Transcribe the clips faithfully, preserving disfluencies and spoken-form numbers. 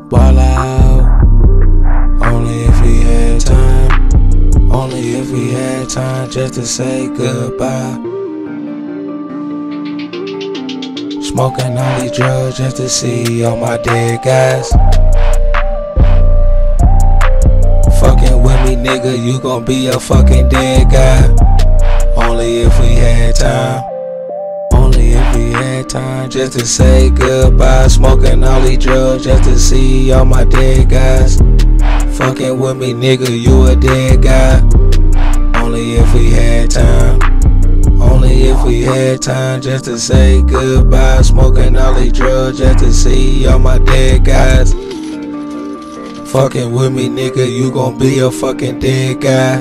Ball out, only if we had time. Only if we had time just to say goodbye. Smoking all these drugs just to see all my dead guys. Fucking with me, nigga, you gon' be a fucking dead guy. Only if we had time. Only if we had time just to say goodbye. Smoking all these drugs just to see all my dead guys. Fucking with me, nigga, you a dead guy. Only if we had time. Only if we had time just to say goodbye. Smoking all these drugs just to see all my dead guys. Fucking with me, nigga, you gon' be a fucking dead guy.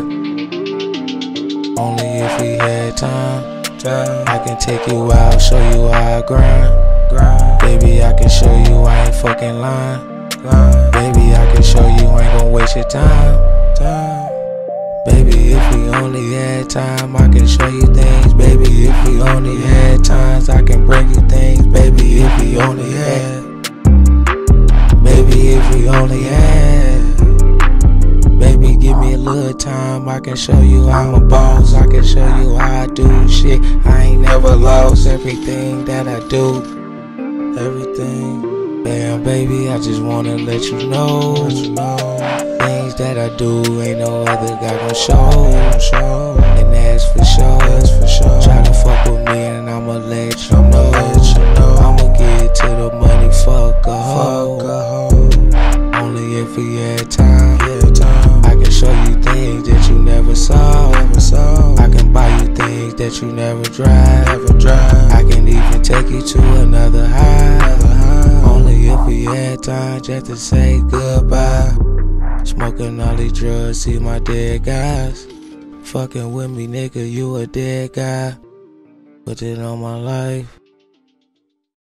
Only if we had time. I can take you out, show you how I grind. grind. Baby, I can show you I ain't fucking lying. lying. Baby, I can show you I ain't gon' waste your time. time. Baby, if we only had time, I can show you things. Baby, if we only had times, I can bring you things. Baby, if we only had. Baby, if we only had. Baby, give me a little time, I can show you I'm a boss. I can show you how I do shit. I ain't never lost everything that I do. Everything. Damn, baby, I just wanna let you know. Let you know. Things that I do, ain't no other guy gon' show. show. And that's for sure. That's for sure. Try to fuck with me and I'ma let you know. Let you know. I'ma get to the money, fuck a hoe. Fuck a hoe. Only if we had time. Yeah, time. I can show you things that you never saw. Never saw. I can buy you things that you never drive. Never drive. I can even take you to another high. Another high. Only if we had time just to say goodbye. Smoking all these drugs, see my dead guys. Fucking with me, nigga, you a dead guy. Put it on my life.